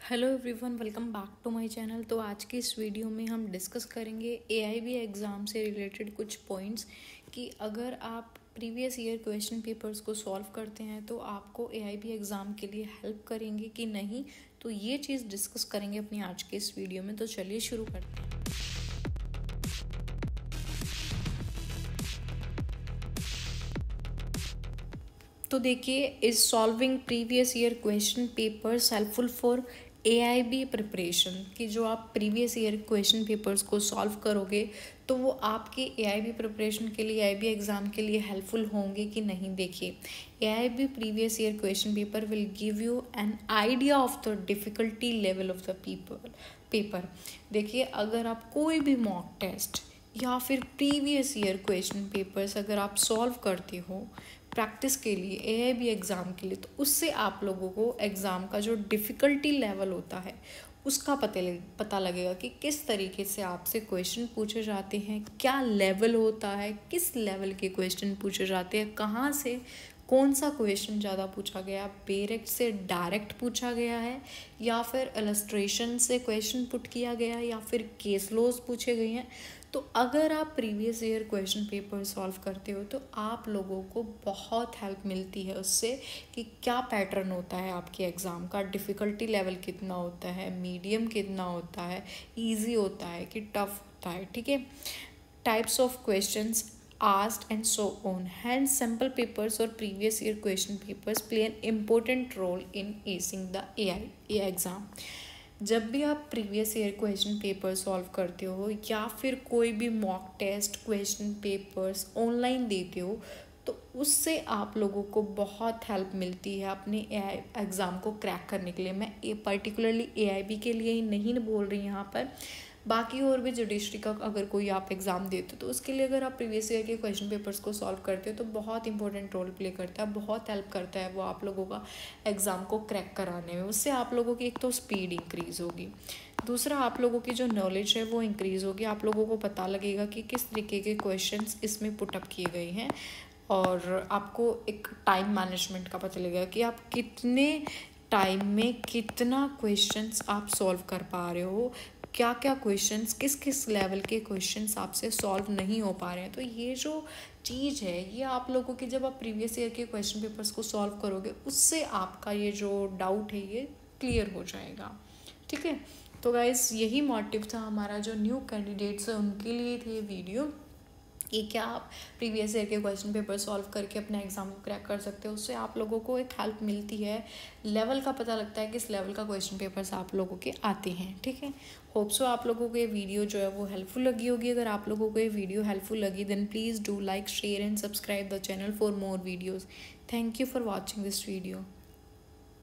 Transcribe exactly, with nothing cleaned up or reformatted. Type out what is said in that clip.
Hello everyone, welcome back to my channel. तो आज की इस वीडियो में हम डिस्कस करेंगे एआईबी एग्ज़ाम से रिलेटेड कुछ पॉइंट्स कि अगर आप प्रीवियस ईयर क्वेश्चन पेपर्स को सॉल्व करते हैं तो आपको एआईबी एग्ज़ाम के लिए हेल्प करेंगे कि नहीं। तो ये चीज़ डिस्कस करेंगे अपनी आज के इस वीडियो में। तो चलिए शुरू करते हैं। तो देखिए, is solving previous year question papers helpful for AIB preparation, कि जो आप प्रीवियस ईयर क्वेश्चन पेपर्स को सॉल्व करोगे तो वो आपके एआईबी प्रिपरेशन के लिए, एआईबी एग्ज़ाम के लिए हेल्पफुल होंगे कि नहीं। देखिए, AIB previous year question paper will give you an idea of the difficulty level of the people paper. देखिए, अगर आप कोई भी मॉक टेस्ट या फिर प्रीवियस ईयर क्वेश्चन पेपर्स अगर आप सॉल्व करते हो प्रैक्टिस के लिए, एआईबी एग्ज़ाम के लिए, तो उससे आप लोगों को एग्ज़ाम का जो डिफ़िकल्टी लेवल होता है उसका पता लग पता लगेगा कि किस तरीके से आपसे क्वेश्चन पूछे जाते हैं, क्या लेवल होता है, किस लेवल के क्वेश्चन पूछे जाते हैं, कहाँ से कौन सा क्वेश्चन ज़्यादा पूछा गया, डायरेक्ट से डायरेक्ट पूछा गया है या फिर इलस्ट्रेशन से क्वेश्चन पुट किया गया है या फिर केस लॉज पूछे गए हैं। तो अगर आप previous year question paper solve करते हो तो आप लोगों को बहुत हेल्प मिलती है उससे कि क्या पैटर्न होता है आपके एग्ज़ाम का, डिफ़िकल्टी लेवल कितना होता है, मीडियम कितना होता है, इजी होता है कि टफ होता है। ठीक है, types of questions asked and so on. Hence, sample papers or previous year question papers play an important role in acing the A I exam. जब भी आप previous year question paper solve करते हो या फिर कोई भी mock test question papers online देते हो तो उससे आप लोगों को बहुत हेल्प मिलती है अपने एआई एग्ज़ाम को क्रैक करने के लिए। मैं ए पर्टिकुलरली एआईबी के लिए ही नहीं बोल रही यहाँ पर, बाकी और भी जुडिशरी का अगर कोई आप एग्ज़ाम देते हो तो उसके लिए अगर आप प्रीवियस ईयर के क्वेश्चन पेपर्स को सॉल्व करते हो तो बहुत इंपॉर्टेंट रोल प्ले करता है, बहुत हेल्प करता है वो आप लोगों का एग्ज़ाम को क्रैक कराने में। उससे आप लोगों की एक तो स्पीड इंक्रीज़ होगी, दूसरा आप लोगों की जो नॉलेज है वो इंक्रीज़ होगी। आप लोगों को पता लगेगा कि किस तरीके के क्वेश्चंस इसमें पुटअप किए गए हैं और आपको एक टाइम मैनेजमेंट का पता लगेगा कि आप कितने टाइम में कितना क्वेश्चंस आप सॉल्व कर पा रहे हो, क्या क्या क्वेश्चंस, किस किस लेवल के क्वेश्चंस आपसे सॉल्व नहीं हो पा रहे हैं। तो ये जो चीज़ है ये आप लोगों की, जब आप प्रीवियस ईयर के क्वेश्चन पेपर्स को सॉल्व करोगे उससे आपका ये जो डाउट है ये क्लियर हो जाएगा। ठीक है, तो गाइस यही मोटिव था हमारा, जो न्यू कैंडिडेट्स हैं उनके लिए थे वीडियो कि क्या आप प्रीवियस ईयर के क्वेश्चन पेपर सॉल्व करके अपना एग्ज़ाम को क्रैक कर सकते हो। उससे आप लोगों को एक हेल्प मिलती है, लेवल का पता लगता है किस लेवल का क्वेश्चन पेपर्स आप लोगों के आते हैं। ठीक है, होप सो आप लोगों को ये वीडियो जो है वो हेल्पफुल लगी होगी। अगर आप लोगों को ये वीडियो हेल्पफुल लगी then please do like, share and subscribe the channel for more videos. Thank you for watching this video.